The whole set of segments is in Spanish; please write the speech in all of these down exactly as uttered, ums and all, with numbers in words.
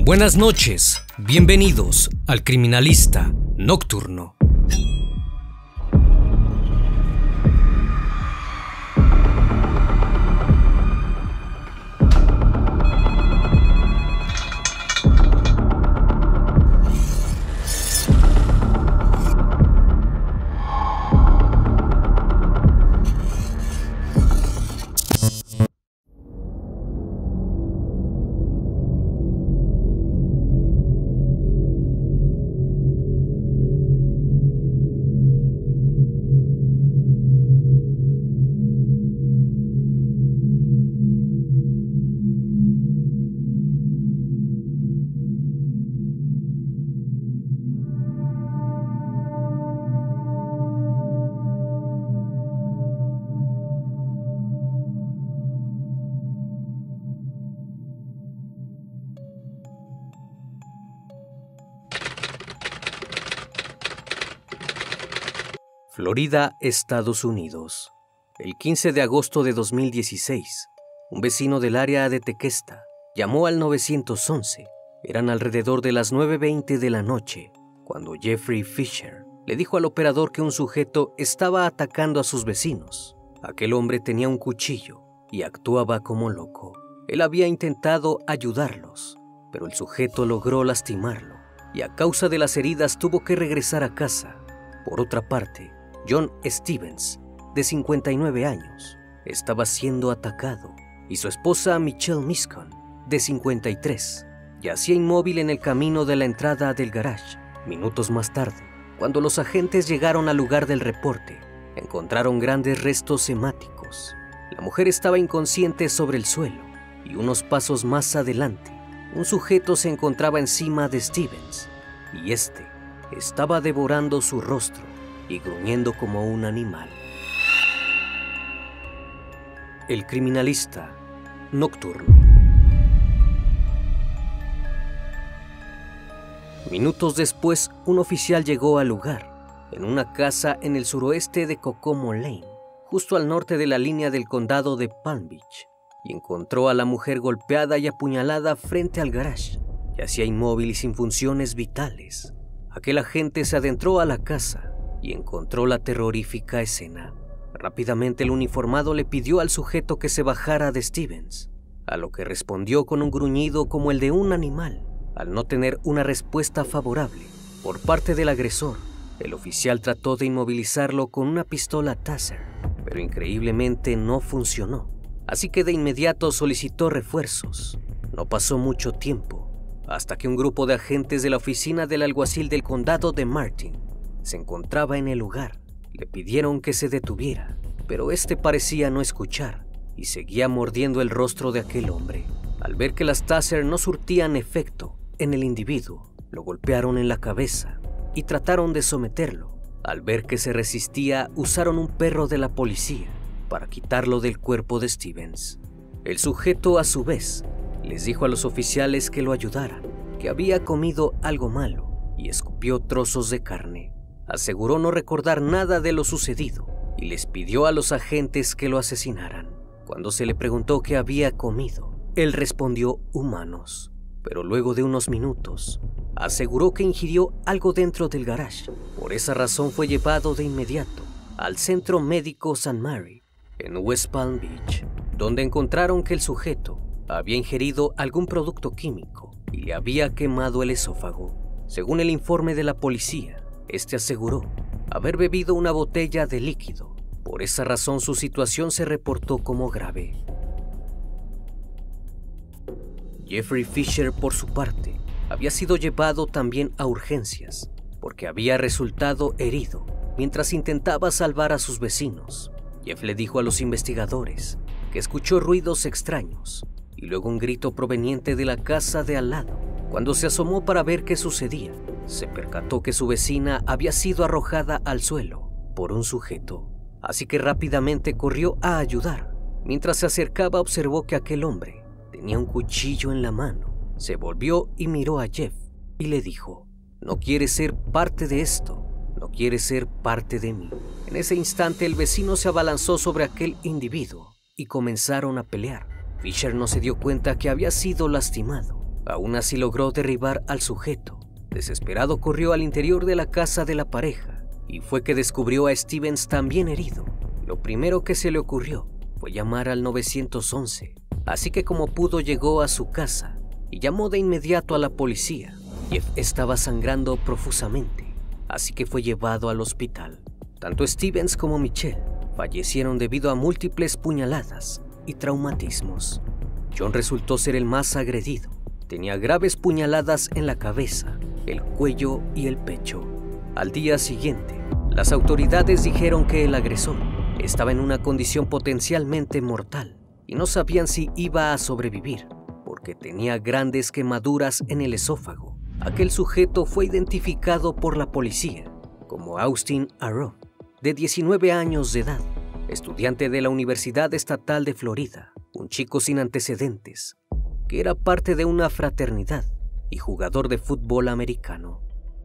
Buenas noches, bienvenidos al Criminalista Nocturno. Florida, Estados Unidos. El quince de agosto de dos mil dieciséis, un vecino del área de Tequesta llamó al nueve once. Eran alrededor de las nueve veinte de la noche, cuando Jeffrey Fisher le dijo al operador que un sujeto estaba atacando a sus vecinos. Aquel hombre tenía un cuchillo y actuaba como loco. Él había intentado ayudarlos, pero el sujeto logró lastimarlo y a causa de las heridas tuvo que regresar a casa. Por otra parte, John Stevens, de cincuenta y nueve años, estaba siendo atacado y su esposa Michelle Miscon, de cincuenta y tres, yacía inmóvil en el camino de la entrada del garage. Minutos más tarde, cuando los agentes llegaron al lugar del reporte, encontraron grandes restos hemáticos. La mujer estaba inconsciente sobre el suelo y unos pasos más adelante, un sujeto se encontraba encima de Stevens y este estaba devorando su rostro y gruñendo como un animal. El Criminalista Nocturno. Minutos después, un oficial llegó al lugar, en una casa en el suroeste de Kokomo Lane, justo al norte de la línea del condado de Palm Beach, y encontró a la mujer golpeada y apuñalada frente al garage. Yacía inmóvil y sin funciones vitales. Aquel agente se adentró a la casa y encontró la terrorífica escena. Rápidamente el uniformado le pidió al sujeto que se bajara de Stevens, a lo que respondió con un gruñido como el de un animal. Al no tener una respuesta favorable por parte del agresor, el oficial trató de inmovilizarlo con una pistola Taser, pero increíblemente no funcionó. Así que de inmediato solicitó refuerzos. No pasó mucho tiempo hasta que un grupo de agentes de la oficina del alguacil del condado de Martin se encontraba en el lugar. Le pidieron que se detuviera, pero este parecía no escuchar y seguía mordiendo el rostro de aquel hombre. Al ver que las Taser no surtían efecto en el individuo, lo golpearon en la cabeza y trataron de someterlo. Al ver que se resistía, usaron un perro de la policía para quitarlo del cuerpo de Stevens. El sujeto, a su vez, les dijo a los oficiales que lo ayudaran, que había comido algo malo y escupió trozos de carne. Aseguró no recordar nada de lo sucedido y les pidió a los agentes que lo asesinaran. Cuando se le preguntó qué había comido, él respondió humanos, pero luego de unos minutos aseguró que ingirió algo dentro del garage. Por esa razón fue llevado de inmediato al Centro Médico Saint Mary en West Palm Beach, donde encontraron que el sujeto había ingerido algún producto químico y le había quemado el esófago. Según el informe de la policía, este aseguró haber bebido una botella de líquido. Por esa razón su situación se reportó como grave. Jeffrey Fisher, por su parte, había sido llevado también a urgencias porque había resultado herido mientras intentaba salvar a sus vecinos. Jeff le dijo a los investigadores que escuchó ruidos extraños y luego un grito proveniente de la casa de al lado. Cuando se asomó para ver qué sucedía, se percató que su vecina había sido arrojada al suelo por un sujeto, así que rápidamente corrió a ayudar. Mientras se acercaba, observó que aquel hombre tenía un cuchillo en la mano. Se volvió y miró a Jeff y le dijo: «No quieres ser parte de esto, no quieres ser parte de mí». En ese instante el vecino se abalanzó sobre aquel individuo y comenzaron a pelear. Fisher no se dio cuenta que había sido lastimado Aún así logró derribar al sujeto. Desesperado corrió al interior de la casa de la pareja y fue que descubrió a Stevens también herido. Lo primero que se le ocurrió fue llamar al nueve once, así que como pudo llegó a su casa y llamó de inmediato a la policía. Jeff estaba sangrando profusamente, así que fue llevado al hospital. Tanto Stevens como Michelle fallecieron debido a múltiples puñaladas y traumatismos. John resultó ser el más agredido. Tenía graves puñaladas en la cabeza, el cuello y el pecho. Al día siguiente, las autoridades dijeron que el agresor estaba en una condición potencialmente mortal y no sabían si iba a sobrevivir porque tenía grandes quemaduras en el esófago. Aquel sujeto fue identificado por la policía como Austin Arrow, de diecinueve años de edad, estudiante de la Universidad Estatal de Florida, un chico sin antecedentes, que era parte de una fraternidad y jugador de fútbol americano.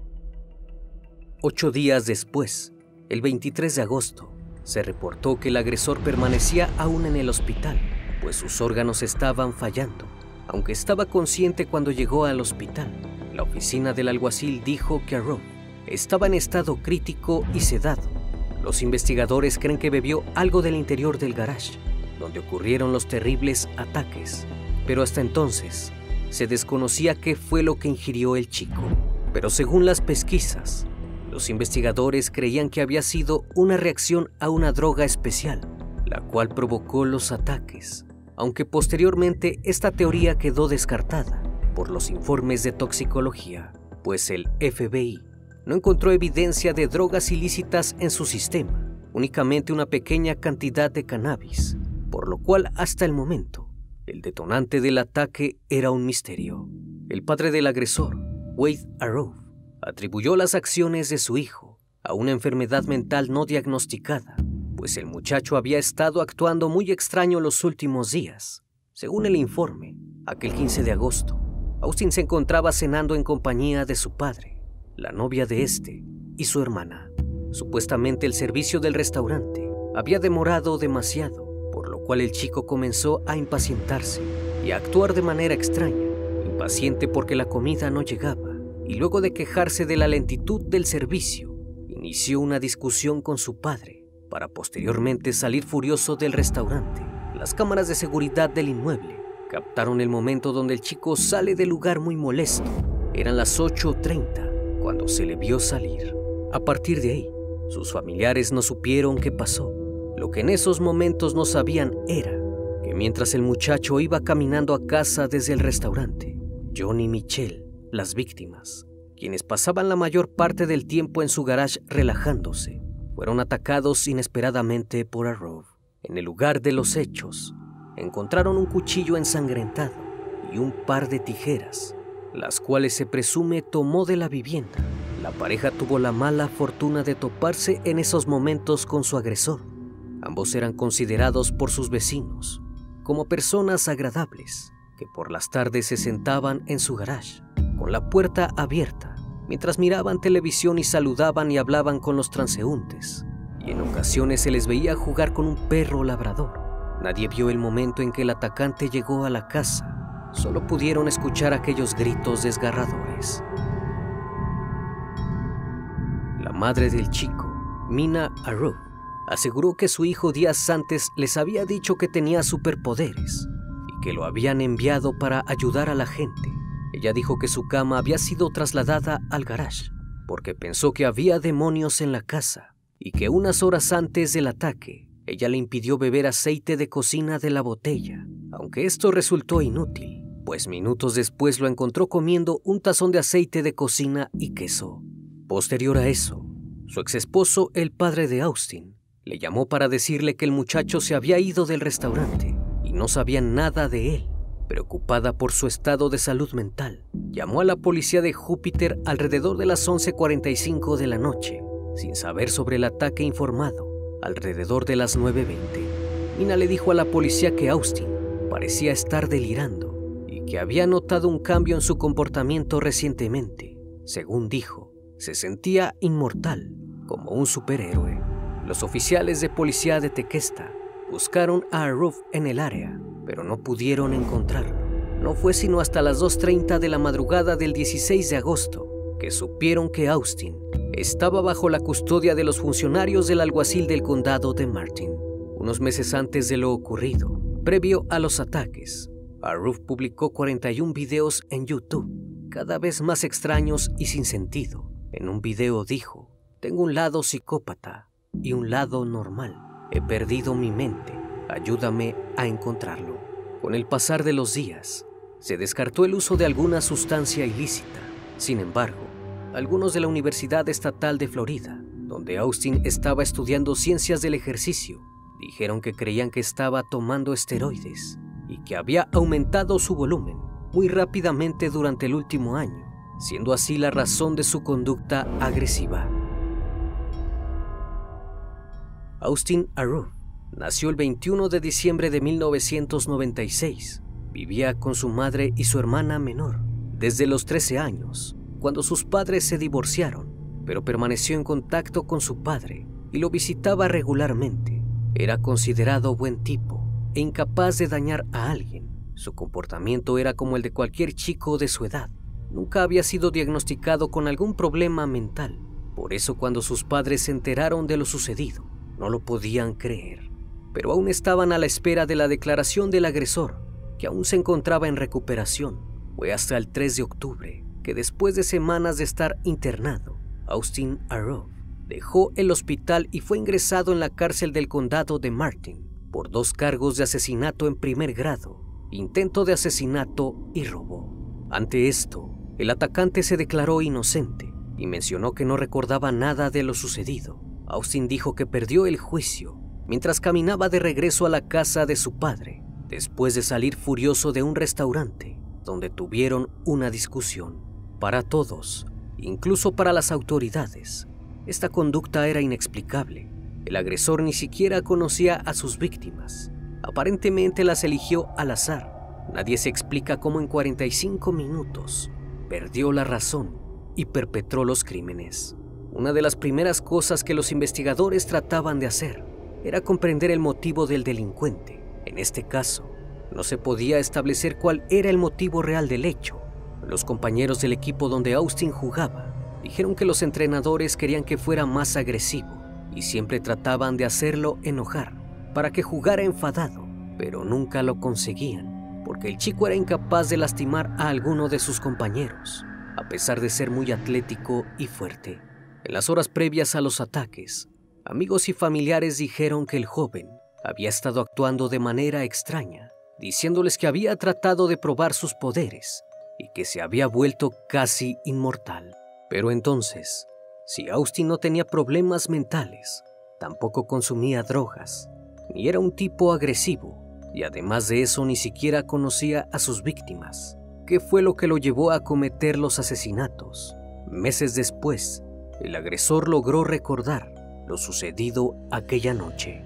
Ocho días después, el veintitrés de agosto, se reportó que el agresor permanecía aún en el hospital, pues sus órganos estaban fallando. Aunque estaba consciente cuando llegó al hospital, la oficina del alguacil dijo que Arrow estaba en estado crítico y sedado. Los investigadores creen que bebió algo del interior del garage, donde ocurrieron los terribles ataques, pero hasta entonces se desconocía qué fue lo que ingirió el chico. Pero según las pesquisas, los investigadores creían que había sido una reacción a una droga especial, la cual provocó los ataques, aunque posteriormente esta teoría quedó descartada por los informes de toxicología, pues el F B I no encontró evidencia de drogas ilícitas en su sistema, únicamente una pequeña cantidad de cannabis, por lo cual hasta el momento el detonante del ataque era un misterio. El padre del agresor, Wade Arrow, atribuyó las acciones de su hijo a una enfermedad mental no diagnosticada, pues el muchacho había estado actuando muy extraño los últimos días. Según el informe, aquel quince de agosto, Austin se encontraba cenando en compañía de su padre, la novia de este y su hermana. Supuestamente el servicio del restaurante había demorado demasiado, por lo cual el chico comenzó a impacientarse y a actuar de manera extraña, impaciente porque la comida no llegaba, y luego de quejarse de la lentitud del servicio, inició una discusión con su padre para posteriormente salir furioso del restaurante. Las cámaras de seguridad del inmueble captaron el momento donde el chico sale del lugar muy molesto. Eran las ocho treinta cuando se le vio salir. A partir de ahí, sus familiares no supieron qué pasó. Lo que en esos momentos no sabían era que mientras el muchacho iba caminando a casa desde el restaurante, John y Michelle, las víctimas, quienes pasaban la mayor parte del tiempo en su garage relajándose, fueron atacados inesperadamente por Arrow. En el lugar de los hechos, encontraron un cuchillo ensangrentado y un par de tijeras, las cuales se presume tomó de la vivienda. La pareja tuvo la mala fortuna de toparse en esos momentos con su agresor. Ambos eran considerados por sus vecinos como personas agradables, que por las tardes se sentaban en su garage, con la puerta abierta, mientras miraban televisión y saludaban y hablaban con los transeúntes, y en ocasiones se les veía jugar con un perro labrador. Nadie vio el momento en que el atacante llegó a la casa. Solo pudieron escuchar aquellos gritos desgarradores. La madre del chico, Mina Arrow, aseguró que su hijo días antes les había dicho que tenía superpoderes y que lo habían enviado para ayudar a la gente. Ella dijo que su cama había sido trasladada al garage porque pensó que había demonios en la casa y que unas horas antes del ataque ella le impidió beber aceite de cocina de la botella, aunque esto resultó inútil, pues minutos después lo encontró comiendo un tazón de aceite de cocina y queso. Posterior a eso, su exesposo, el padre de Austin, le llamó para decirle que el muchacho se había ido del restaurante y no sabían nada de él. Preocupada por su estado de salud mental, llamó a la policía de Júpiter alrededor de las once cuarenta y cinco de la noche, sin saber sobre el ataque informado alrededor de las nueve veinte. Mina le dijo a la policía que Austin parecía estar delirando y que había notado un cambio en su comportamiento recientemente. Según dijo, se sentía inmortal, como un superhéroe. Los oficiales de policía de Tequesta buscaron a Arrow en el área, pero no pudieron encontrarlo. No fue sino hasta las dos treinta de la madrugada del dieciséis de agosto que supieron que Austin estaba bajo la custodia de los funcionarios del alguacil del condado de Martin. Unos meses antes de lo ocurrido, previo a los ataques, Aruf publicó cuarenta y un videos en YouTube, cada vez más extraños y sin sentido. En un video dijo: «Tengo un lado psicópata y un lado normal. He perdido mi mente. Ayúdame a encontrarlo». Con el pasar de los días, se descartó el uso de alguna sustancia ilícita. Sin embargo, algunos de la Universidad Estatal de Florida, donde Austin estaba estudiando ciencias del ejercicio, dijeron que creían que estaba tomando esteroides y que había aumentado su volumen muy rápidamente durante el último año, siendo así la razón de su conducta agresiva. Austin Aruf nació el veintiuno de diciembre de mil novecientos noventa y seis. Vivía con su madre y su hermana menor desde los trece años, cuando sus padres se divorciaron, pero permaneció en contacto con su padre y lo visitaba regularmente. Era considerado buen tipo e incapaz de dañar a alguien. Su comportamiento era como el de cualquier chico de su edad. Nunca había sido diagnosticado con algún problema mental. Por eso, cuando sus padres se enteraron de lo sucedido, no lo podían creer. Pero aún estaban a la espera de la declaración del agresor, que aún se encontraba en recuperación. Fue hasta el tres de octubre que, después de semanas de estar internado, Austin Aruf dejó el hospital y fue ingresado en la cárcel del condado de Martin por dos cargos de asesinato en primer grado, intento de asesinato y robo. Ante esto, el atacante se declaró inocente y mencionó que no recordaba nada de lo sucedido. Austin dijo que perdió el juicio mientras caminaba de regreso a la casa de su padre, después de salir furioso de un restaurante donde tuvieron una discusión. Para todos, incluso para las autoridades, esta conducta era inexplicable. El agresor ni siquiera conocía a sus víctimas. Aparentemente las eligió al azar. Nadie se explica cómo en cuarenta y cinco minutos perdió la razón y perpetró los crímenes. Una de las primeras cosas que los investigadores trataban de hacer era comprender el motivo del delincuente. En este caso, no se podía establecer cuál era el motivo real del hecho. Los compañeros del equipo donde Austin jugaba dijeron que los entrenadores querían que fuera más agresivo y siempre trataban de hacerlo enojar para que jugara enfadado, pero nunca lo conseguían, porque el chico era incapaz de lastimar a alguno de sus compañeros, a pesar de ser muy atlético y fuerte. En las horas previas a los ataques, amigos y familiares dijeron que el joven había estado actuando de manera extraña, diciéndoles que había tratado de probar sus poderes y que se había vuelto casi inmortal. Pero entonces, si Austin no tenía problemas mentales, tampoco consumía drogas, ni era un tipo agresivo, y además de eso ni siquiera conocía a sus víctimas, ¿qué fue lo que lo llevó a cometer los asesinatos? Meses después, el agresor logró recordar lo sucedido aquella noche.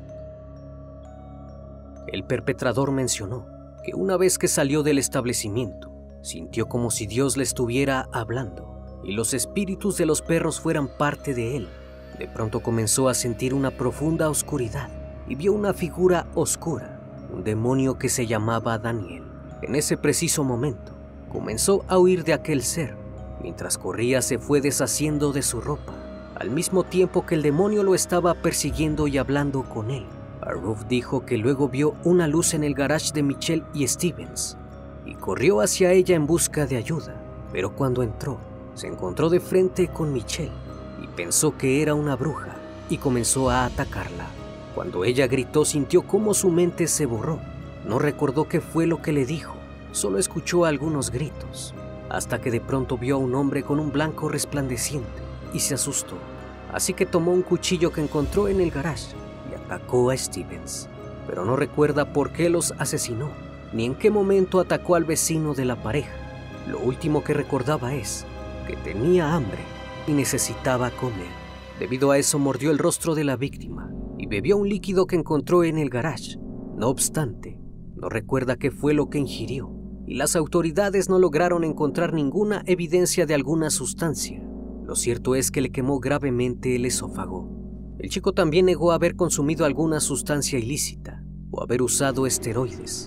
El perpetrador mencionó que una vez que salió del establecimiento, sintió como si Dios le estuviera hablando y los espíritus de los perros fueran parte de él. De pronto comenzó a sentir una profunda oscuridad y vio una figura oscura, un demonio que se llamaba Daniel. En ese preciso momento, comenzó a huir de aquel ser. Mientras corría, se fue deshaciendo de su ropa, al mismo tiempo que el demonio lo estaba persiguiendo y hablando con él. Aruf dijo que luego vio una luz en el garage de Michelle y Stevens y corrió hacia ella en busca de ayuda, pero cuando entró, se encontró de frente con Michelle y pensó que era una bruja y comenzó a atacarla. Cuando ella gritó, sintió cómo su mente se borró. No recordó qué fue lo que le dijo, solo escuchó algunos gritos, hasta que de pronto vio a un hombre con un blanco resplandeciente y se asustó. Así que tomó un cuchillo que encontró en el garage y atacó a Stevens, pero no recuerda por qué los asesinó, ni en qué momento atacó al vecino de la pareja. Lo último que recordaba es que tenía hambre y necesitaba comer. Debido a eso, mordió el rostro de la víctima y bebió un líquido que encontró en el garage. No obstante, no recuerda qué fue lo que ingirió, y las autoridades no lograron encontrar ninguna evidencia de alguna sustancia. Lo cierto es que le quemó gravemente el esófago. El chico también negó haber consumido alguna sustancia ilícita o haber usado esteroides,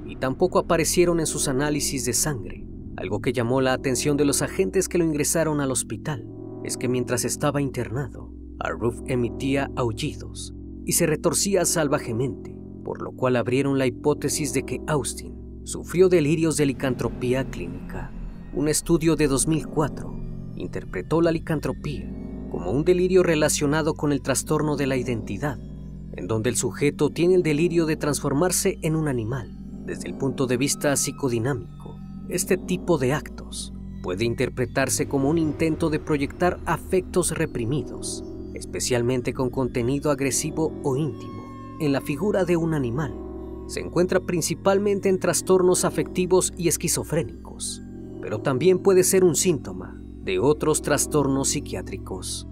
y tampoco aparecieron en sus análisis de sangre. Algo que llamó la atención de los agentes que lo ingresaron al hospital es que mientras estaba internado, Aruf emitía aullidos y se retorcía salvajemente, por lo cual abrieron la hipótesis de que Austin sufrió delirios de licantropía clínica. Un estudio de dos mil cuatro interpretó la licantropía como un delirio relacionado con el trastorno de la identidad, en donde el sujeto tiene el delirio de transformarse en un animal. Desde el punto de vista psicodinámico, este tipo de actos puede interpretarse como un intento de proyectar afectos reprimidos, especialmente con contenido agresivo o íntimo, en la figura de un animal. Se encuentra principalmente en trastornos afectivos y esquizofrénicos, pero también puede ser un síntoma de otros trastornos psiquiátricos.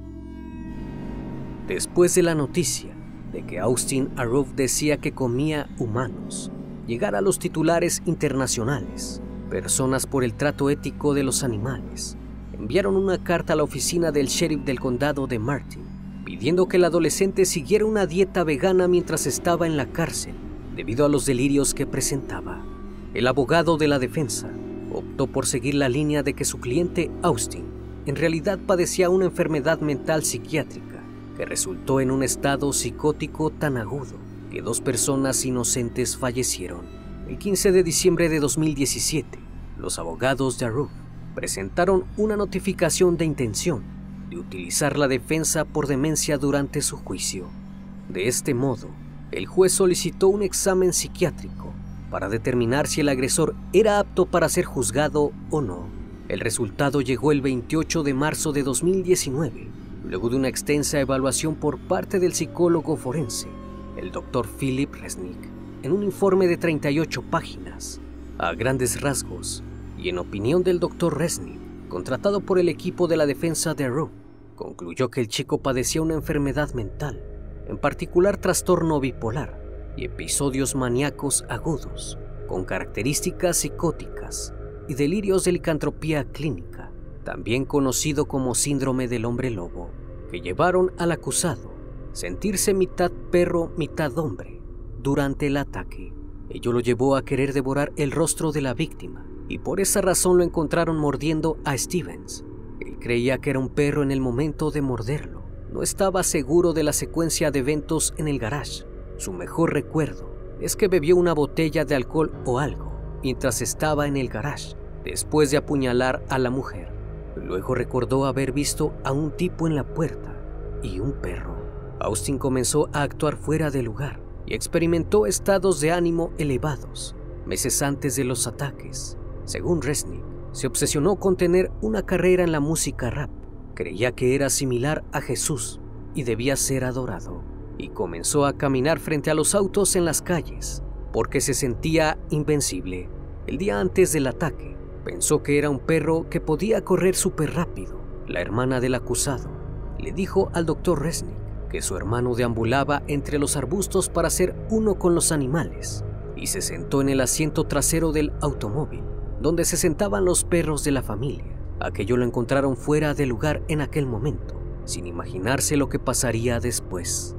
Después de la noticia de que Austin Aruf decía que comía humanos, llegar a los titulares internacionales, personas por el trato ético de los animales enviaron una carta a la oficina del sheriff del condado de Martin, pidiendo que el adolescente siguiera una dieta vegana mientras estaba en la cárcel, debido a los delirios que presentaba. El abogado de la defensa optó por seguir la línea de que su cliente Austin en realidad padecía una enfermedad mental psiquiátrica que resultó en un estado psicótico tan agudo que dos personas inocentes fallecieron. El quince de diciembre de dos mil diecisiete, los abogados de Aruf presentaron una notificación de intención de utilizar la defensa por demencia durante su juicio. De este modo, el juez solicitó un examen psiquiátrico para determinar si el agresor era apto para ser juzgado o no. El resultado llegó el veintiocho de marzo de dos mil diecinueve, luego de una extensa evaluación por parte del psicólogo forense, el doctor Philip Resnick, en un informe de treinta y ocho páginas. A grandes rasgos, y en opinión del doctor Resnick, contratado por el equipo de la defensa de Aruf, concluyó que el chico padecía una enfermedad mental, en particular trastorno bipolar y episodios maníacos agudos, con características psicóticas y delirios de licantropía clínica, también conocido como síndrome del hombre lobo, que llevaron al acusado a sentirse mitad perro, mitad hombre durante el ataque. Ello lo llevó a querer devorar el rostro de la víctima, y por esa razón lo encontraron mordiendo a Stevens. Él creía que era un perro en el momento de morderlo. No estaba seguro de la secuencia de eventos en el garage. Su mejor recuerdo es que bebió una botella de alcohol o algo mientras estaba en el garage, después de apuñalar a la mujer. Luego recordó haber visto a un tipo en la puerta y un perro. Austin comenzó a actuar fuera de lugar y experimentó estados de ánimo elevados meses antes de los ataques. Según Resnick, se obsesionó con tener una carrera en la música rap. Creía que era similar a Jesús y debía ser adorado, y comenzó a caminar frente a los autos en las calles porque se sentía invencible. El día antes del ataque, pensó que era un perro que podía correr súper rápido. La hermana del acusado le dijo al doctor Resnick que su hermano deambulaba entre los arbustos para ser uno con los animales, y se sentó en el asiento trasero del automóvil donde se sentaban los perros de la familia. Aquello lo encontraron fuera de lugar en aquel momento, sin imaginarse lo que pasaría después.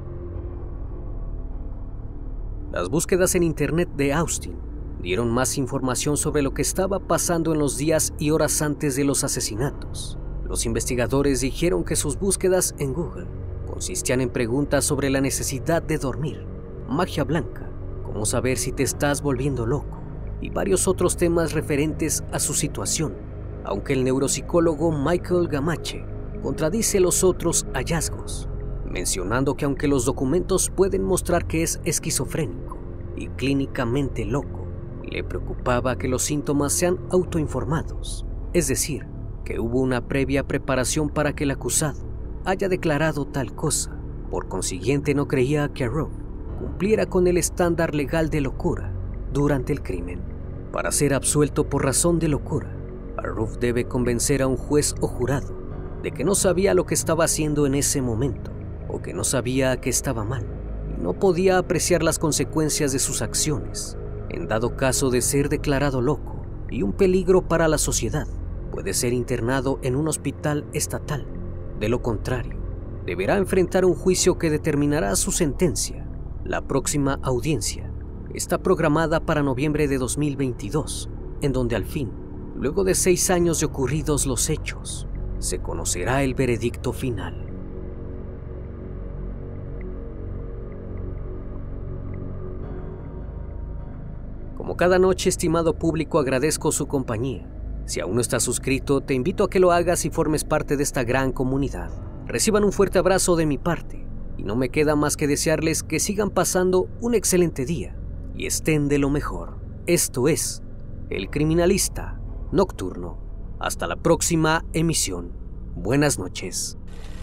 Las búsquedas en internet de Austin dieron más información sobre lo que estaba pasando en los días y horas antes de los asesinatos. Los investigadores dijeron que sus búsquedas en Google consistían en preguntas sobre la necesidad de dormir, magia blanca, cómo saber si te estás volviendo loco, y varios otros temas referentes a su situación, aunque el neuropsicólogo Michael Gamache contradice los otros hallazgos, mencionando que aunque los documentos pueden mostrar que es esquizofrénico y clínicamente loco, le preocupaba que los síntomas sean autoinformados, es decir, que hubo una previa preparación para que el acusado haya declarado tal cosa. Por consiguiente, no creía que Aruf cumpliera con el estándar legal de locura durante el crimen. Para ser absuelto por razón de locura, Aruf debe convencer a un juez o jurado de que no sabía lo que estaba haciendo en ese momento, o que no sabía que estaba mal, y no podía apreciar las consecuencias de sus acciones, en dado caso de ser declarado loco y un peligro para la sociedad. Puede ser internado en un hospital estatal. De lo contrario, deberá enfrentar un juicio que determinará su sentencia. La próxima audiencia está programada para noviembre de dos mil veintidós, en donde al fin, luego de seis años de ocurridos los hechos, se conocerá el veredicto final. Como cada noche, estimado público, agradezco su compañía. Si aún no estás suscrito, te invito a que lo hagas y formes parte de esta gran comunidad. Reciban un fuerte abrazo de mi parte, y no me queda más que desearles que sigan pasando un excelente día y estén de lo mejor. Esto es El Criminalista Nocturno. Hasta la próxima emisión. Buenas noches.